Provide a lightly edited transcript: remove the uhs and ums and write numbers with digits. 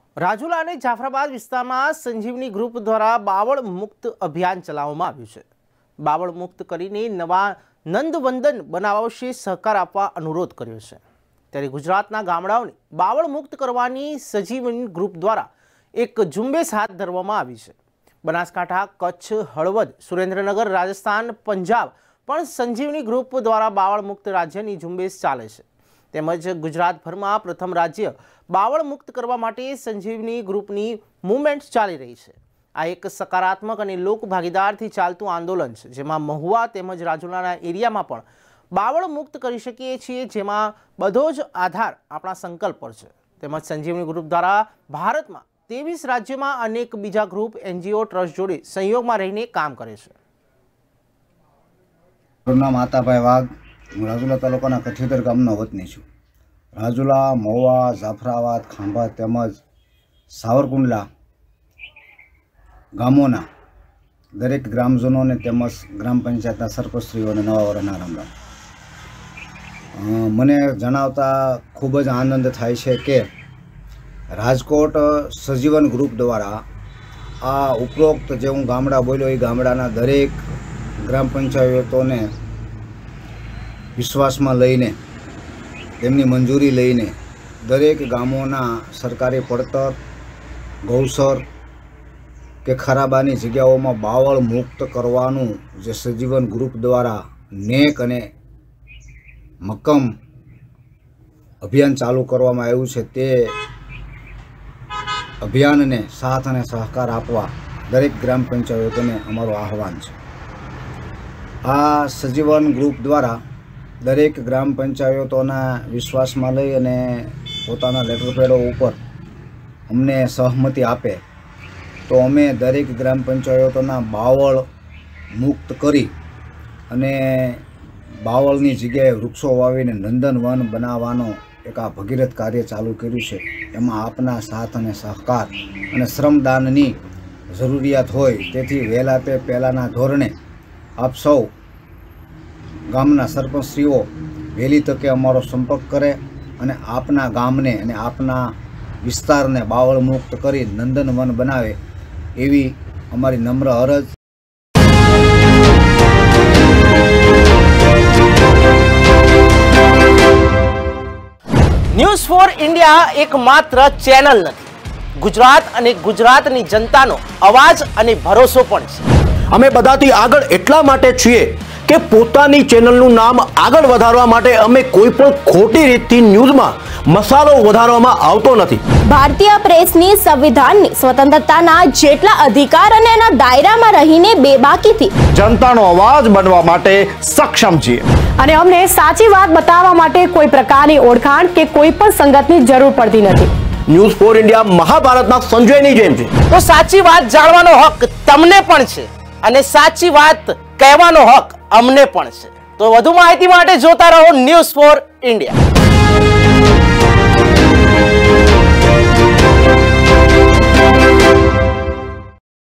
રાજુલા અને જાફરાબાદ વિસ્તારમાં સંજીવની ગ્રુપ દ્વારા બાવળ મુક્ત અભિયાન ચલાવવામાં આવ્યું છે। બાવળ મુક્ત કરીને નવા નંદવંદન બનાવશે સહકાર આપવા અનુરોધ કર્યો છે। ત્યારે ગુજરાતના ગામડાઓને બાવળ મુક્ત કરવાની સંજીવની ગ્રુપ દ્વારા એક ઝુંબેશ હાથ ધરવામાં આવી છે। બનાસકાંઠા, કચ્છ, હળવદ, સુરેન્દ્રનગર, રાજસ્થાન, પંજાબ પણ સંજીવની ગ્રુપ દ્વારા બાવળ મુક્ત રાજ્યની ઝુંબેશ ચાલે છે। તેમજ ગુજરાતભરમાં પ્રથમ રાજ્ય બાવળ મુક્ત કરવા માટે સંજીવની ગ્રુપની મૂવમેન્ટ ચાલી રહી છે। આ એક સકારાત્મક અને લોક ભાગીદારથી ચાલતું આંદોલન છે, જેમાં મહુવા તેમજ રાજુલાના એરિયામાં પણ બાવળ મુક્ત કરી શકીએ છીએ, જેમાં બધો જ આધાર આપણા સંકલ્પ પર છે। તેમજ સંજીવની ગ્રુપ દ્વારા ભારતમાં 23 રાજ્યોમાં અનેક બીજા ગ્રુપ, NGO, ટ્રસ્ટ જોડે સહયોગમાં રહીને કામ કરે છે। મારું નામ આતાભાઈ વાઘ, હું રાજુલા તાલુકાના કથિતર ગામનો વતની છું। રાજુલા, મહુવા, જાફરાબાદ, ખાંભા તેમજ સાવરકુંડલા ગામોના દરેક ગ્રામજનોને તેમજ ગ્રામ પંચાયતના સરપંચશ્રીઓને નવા વર્ષના રામ રામ। મને જણાવતા ખૂબ જ આનંદ થાય છે કે રાજકોટ સજીવન ગ્રુપ દ્વારા આ ઉપરોક્ત જે હું ગામડા બોલ્યો એ ગામડાના દરેક ગ્રામ પંચાયતોને વિશ્વાસમાં લઈને, તેમની મંજૂરી લઈને દરેક ગામોના સરકારી પડતર, ગૌસર કે ખરાબાની જગ્યાઓમાં બાવળ મુક્ત કરવાનું જે સજીવન ગ્રુપ દ્વારા નેક અને મક્કમ અભિયાન ચાલુ કરવામાં આવ્યું છે, તે અભિયાનને સાથ અને સહકાર આપવા દરેક ગ્રામ પંચાયતોને અમારું આહવાન છે। આ સજીવન ગ્રુપ દ્વારા દરેક ગ્રામ પંચાયતોના વિશ્વાસમાં લઈ અને પોતાના લેટરપેડો ઉપર અમને સહમતિ આપે તો અમે દરેક ગ્રામ પંચાયતોના બાવળ મુક્ત કરી અને બાવળની જગ્યાએ વૃક્ષો વાવીને નંદનવન બનાવવાનો એક આ ભગીરથ કાર્ય ચાલુ કર્યું છે। એમાં આપના સાથ અને સહકાર અને શ્રમદાનની જરૂરિયાત હોય, તેથી વહેલા તે પહેલાંના ધોરણે આપ સૌ ગામના સરપંચશ્રીઓ વહેલી તકે અમારો સંપર્ક કરે અને આપના ગામને અને આપના વિસ્તારને બાવળ મુક્ત કરી નંદનવન બનાવે એવી અમારી નમ્ર અરજ। ન્યૂઝ ફોર ઇન્ડિયા એકમાત્ર ચેનલ નથી, ગુજરાત અને ગુજરાતની જનતાનો અવાજ અને ભરોસો પણ છે। અમે બધાથી આગળ એટલા માટે છીએ કે પોતાની ચેનલનું નામ આગળ વધારવા માટે અમે કોઈ પણ ખોટી રીતથી ન્યૂઝમાં મસાલો વધારવામાં આવતો નથી। ભારતીય પ્રેસની સંવિધાનની સ્વતંત્રતાના જેટલા અધિકાર અને એના દાયરામાં રહીને બેબાકીથી જનતાનો અવાજ બનવા માટે સક્ષમ છીએ અને અમને સાચી વાત બતાવવા માટે કોઈ પ્રકારની ઓળખાણ કે કોઈ પણ સંગતની જરૂર પડતી નથી। ન્યૂઝ ફોર ઇન્ડિયા મહાભારતના સંજયની જેમ છે, તો સાચી વાત જાણવાનો હક તમને પણ છે અને સાચી વાત કહેવાનો હક અમને પણ છે। તો વધુ માહિતી માટે જોતા રહો ન્યૂઝ ફોર ઇન્ડિયા।